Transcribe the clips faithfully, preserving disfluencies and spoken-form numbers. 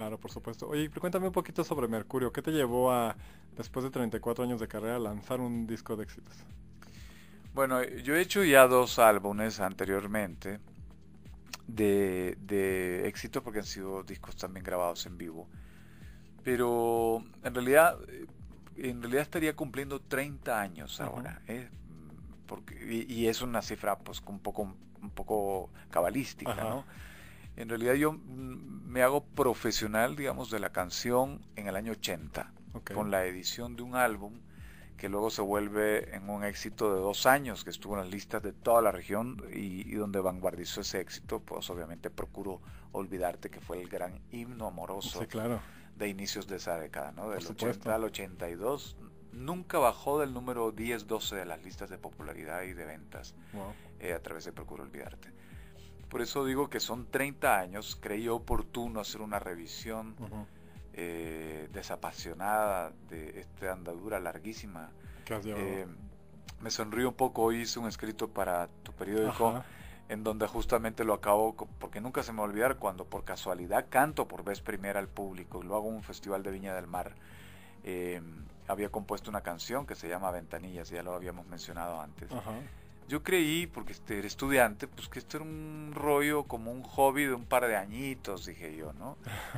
Claro, por supuesto. Oye, pero cuéntame un poquito sobre Mercurio. ¿Qué te llevó a, después de treinta y cuatro años de carrera, lanzar un disco de éxitos? Bueno, yo he hecho ya dos álbumes anteriormente de, de éxito porque han sido discos también grabados en vivo. Pero en realidad, eh, en realidad estaría cumpliendo treinta años Ujú. ahora, ¿eh? Mm, Porque, y, y es una cifra pues un poco, un poco cabalística, Ajá. ¿no? En realidad yo mm, me hago profesional, digamos, de la canción en el año ochenta, Ok. con la edición de un álbum que luego se vuelve en un éxito de dos años, que estuvo en las listas de toda la región y, y donde vanguardizó ese éxito, pues obviamente procuro olvidarte que fue el gran himno Sí, amoroso claro. de inicios de esa década, ¿no? Por Del ochenta supuesto. al ochenta y dos, nunca bajó del número diez doce de las listas de popularidad y de ventas Wow. eh, a través de Procuro Olvidarte. Por eso digo que son treinta años, creí oportuno hacer una revisión Ujú. eh, desapasionada de esta andadura larguísima. ¿Qué has llevado? Eh, Me sonrío un poco, hoy hice un escrito para tu periódico Ajá. en donde justamente lo acabo, porque nunca se me va a olvidar cuando por casualidad canto por vez primera al público y lo hago en un festival de Viña del Mar. eh, Había compuesto una canción que se llama Ventanillas, ya lo habíamos mencionado antes. Ajá. Yo creí, porque este, era estudiante, pues que esto era un rollo como un hobby de un par de añitos, dije yo, ¿no?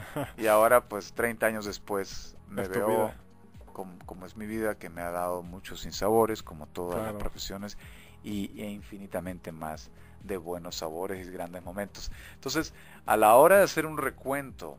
Y ahora, pues treinta años después, me Es tu veo vida. como, como es mi vida, que me ha dado muchos sinsabores, como todas las Claro. profesiones, y, e infinitamente más de buenos sabores y grandes momentos. Entonces, a la hora de hacer un recuento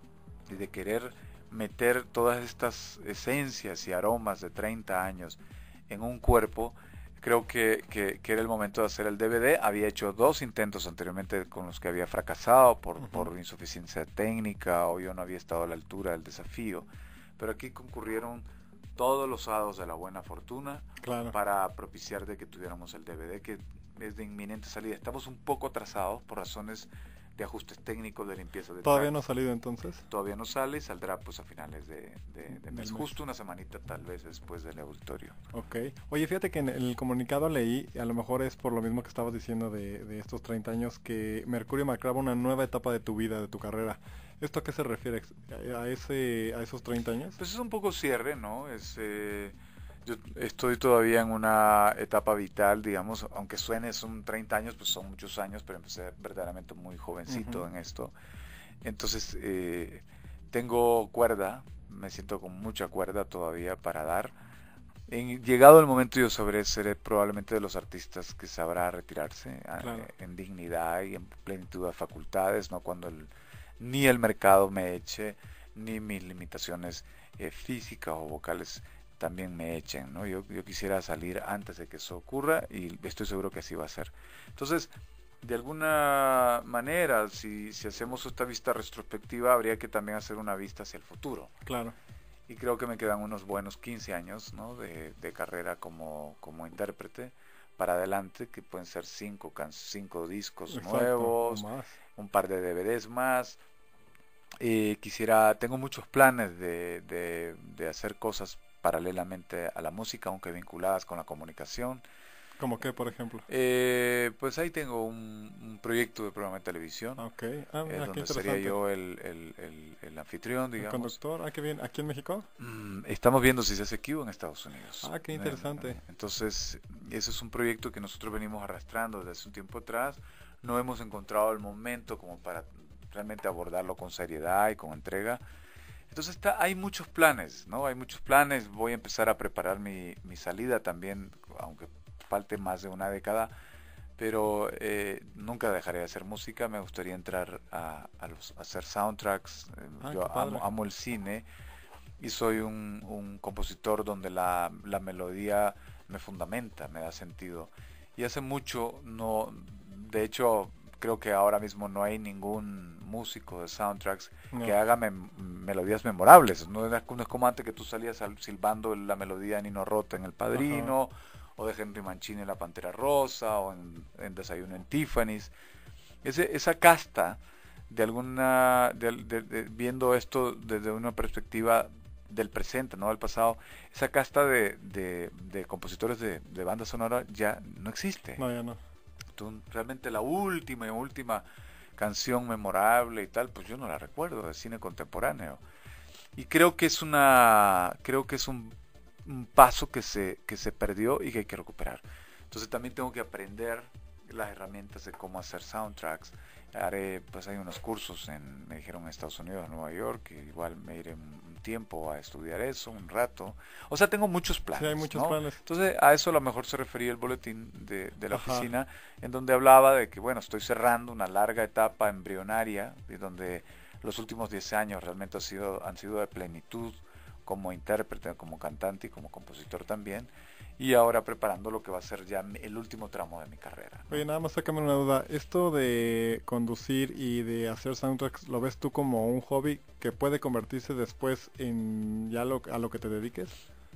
y de querer meter todas estas esencias y aromas de treinta años en un cuerpo, creo que, que, que era el momento de hacer el D V D. Había hecho dos intentos anteriormente con los que había fracasado por, Ujú. por insuficiencia técnica o yo no había estado a la altura del desafío. Pero aquí concurrieron todos los hados de la buena fortuna Claro. para propiciar de que tuviéramos el D V D que es de inminente salida. Estamos un poco atrasados por razones de ajustes técnicos de limpieza de ¿Todavía no ha tracks. salido entonces? Todavía no sale, saldrá pues a finales de, de, de Del mes, mes. justo una semanita tal vez después del auditorio. Ok. Oye, fíjate que en el comunicado leí, y a lo mejor es por lo mismo que estabas diciendo de, de estos treinta años, que Mercurio marcaba una nueva etapa de tu vida, de tu carrera. ¿Esto a qué se refiere? ¿A ese, a esos treinta años? Pues es un poco cierre, ¿no? Es, eh, yo estoy todavía en una etapa vital, digamos, aunque suene son treinta años, pues son muchos años, pero empecé verdaderamente muy Ujú. jovencito en esto. Entonces, eh, tengo cuerda, me siento con mucha cuerda todavía para dar. En, llegado el momento yo sabré, seré probablemente de los artistas que sabrá retirarse a- Claro. en dignidad y en plenitud de facultades, no cuando el, ni el mercado me eche, ni mis limitaciones eh, físicas o vocales también me echen, ¿no? Yo, yo quisiera salir antes de que eso ocurra y estoy seguro que así va a ser. Entonces, de alguna manera, si, si hacemos esta vista retrospectiva, habría que también hacer una vista hacia el futuro. Claro. Y creo que me quedan unos buenos quince años, ¿no? de, de carrera como, como intérprete para adelante, que pueden ser cinco, cinco discos Exacto. O nuevos, más. un par de D V Ds más. Eh, quisiera, tengo muchos planes de, de, de hacer cosas paralelamente a la música, aunque vinculadas con la comunicación. ¿Cómo qué, por ejemplo? Eh, pues ahí tengo un, un proyecto de programa de televisión, Ah, ok. Ah, eh, mira, qué donde sería interesante. yo el, el, el, el anfitrión, El digamos. conductor. Ah, qué bien. ¿Aquí en México? Mm, Estamos viendo si se hace aquí o en Estados Unidos. Ah, qué Eh, interesante. Entonces, ese es un proyecto que nosotros venimos arrastrando desde hace un tiempo atrás. No hemos encontrado el momento como para realmente abordarlo con seriedad y con entrega. Entonces está, hay muchos planes, ¿no? Hay muchos planes. Voy a empezar a preparar mi, mi salida también, aunque falte más de una década, pero eh, nunca dejaré de hacer música. Me gustaría entrar a, a, los, a hacer soundtracks. Eh, Ah, qué Yo amo, padre. amo el cine y soy un, un compositor donde la, la melodía me fundamenta, me da sentido. Y hace mucho no, de hecho, creo que ahora mismo no hay ningún músico de soundtracks que No. haga mem- melodías memorables. No es, no es como antes que tú salías al- silbando la melodía de Nino Rota en El Ajá. Padrino, o de Henry Mancini en La Pantera Rosa, o en, en Desayuno en Tiffany's. Ese, esa casta de alguna, de, de, de, viendo esto desde una perspectiva del presente, no del pasado, esa casta de, de, de compositores de, de banda sonora ya no existe. No, ya no. Tú, realmente la última y última canción memorable y tal, pues yo no la recuerdo, de cine contemporáneo. Y creo que es una, creo que es un, un paso que se, que se perdió y que hay que recuperar. Entonces también tengo que aprender las herramientas de cómo hacer soundtracks. Haré, pues hay unos cursos en, me dijeron en Estados Unidos, en Nueva York, que igual me iré un tiempo a estudiar eso, un rato. O sea, tengo muchos planes, Sí, hay muchos ¿no? planes. Entonces, a eso a lo mejor se refería el boletín de, de la Ajá. oficina, en donde hablaba de que, bueno, estoy cerrando una larga etapa embrionaria, y donde los últimos diez años realmente han sido, han sido de plenitud como intérprete, como cantante y como compositor también. Y ahora preparando lo que va a ser ya el último tramo de mi carrera, ¿no? Oye, nada más sácame una duda. ¿Esto de conducir y de hacer soundtracks lo ves tú como un hobby que puede convertirse después en ya lo, a lo que te dediques?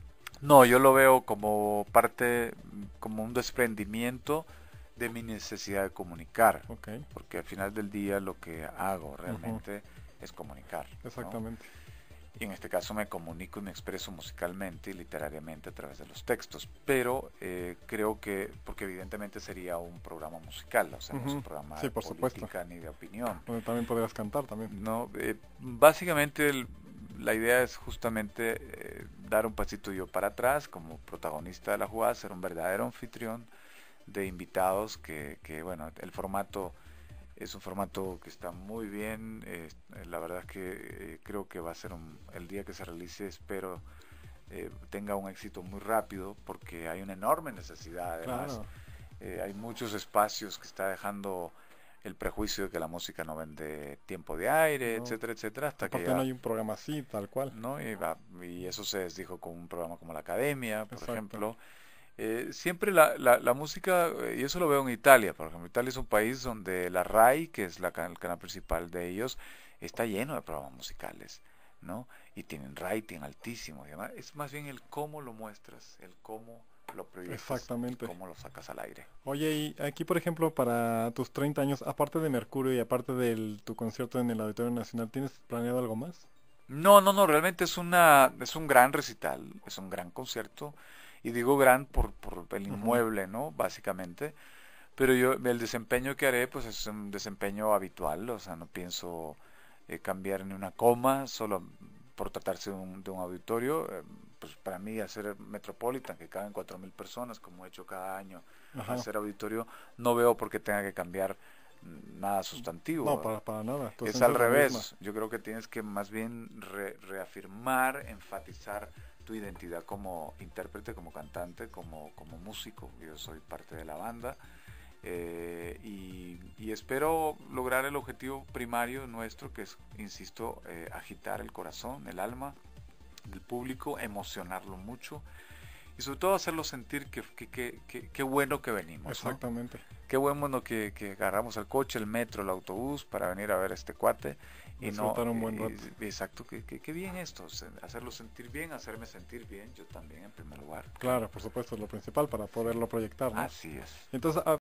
No, yo lo veo como parte, como un desprendimiento de mi necesidad de comunicar, Ok, porque al final del día lo que hago realmente es comunicar, ¿no? exactamente. Y en este caso me comunico y me expreso musicalmente y literariamente a través de los textos, pero eh, creo que, porque evidentemente sería un programa musical, o sea, no es un Ujú. programa Sí, de por supuesto. política ni de opinión, Donde también podrías cantar también. ¿no? Eh, básicamente el- la idea es justamente eh, dar un pasito yo para atrás como protagonista de la jugada, ser un verdadero anfitrión de invitados que, que bueno, el formato es un formato que está muy bien, eh, la verdad es que eh, creo que va a ser un, el día que se realice, espero eh, tenga un éxito muy rápido, porque hay una enorme necesidad, además, Claro. eh, hay muchos espacios que está dejando el prejuicio de que la música no vende tiempo de aire, No. etcétera, etcétera, hasta que Aparte no ya, hay un programa así, tal cual. ¿no? Y, va- y eso se desdijo con un programa como La Academia, por Exacto. ejemplo. Eh, siempre la, la, la música, eh, y eso lo veo en Italia, por ejemplo. Italia es un país donde la RAI, que es la, ca- el canal principal de ellos, está lleno de programas musicales, ¿no? Y tienen rating altísimo. Y además, es más bien el cómo lo muestras, el cómo lo proyectas, y Exactamente. cómo lo sacas al aire. Oye, y aquí, por ejemplo, para tus treinta años, aparte de Mercurio y aparte de tu concierto en el Auditorio Nacional, ¿tienes planeado algo más? No, no, no, realmente es una, es un gran recital, es un gran concierto, y digo gran por, por el Ujú. inmueble, ¿no? Básicamente. Pero yo, el desempeño que haré, pues es un desempeño habitual, o sea, no pienso eh, cambiar ni una coma, solo por tratarse de un, de un auditorio. Eh, pues para mí hacer Metropolitan, que caben cuatro mil personas, como he hecho cada año, Ajá. hacer auditorio, no veo por qué tenga que cambiar mm, nada No, sustantivo. para, para nada. Tu Es esencia al es la misma. revés, yo creo que tienes que más bien re- reafirmar, enfatizar tu identidad como intérprete, como cantante, como, como músico. Yo soy parte de la banda. Eh, y, y espero lograr el objetivo primario nuestro, que es, insisto, eh, agitar el corazón, el alma del público, emocionarlo mucho y sobre todo hacerlo sentir que que, que, que, que bueno que venimos, ¿no? Exactamente. Qué bueno que, que agarramos el coche, el metro, el autobús para venir a ver a este cuate y no, Disfrutar un buen eh, rato. eh, exacto, que, que, que bien esto, se- hacerlo sentir bien, hacerme sentir bien, yo también en primer lugar. Claro, por supuesto, es lo principal para poderlo proyectar, ¿no? Así es. Entonces,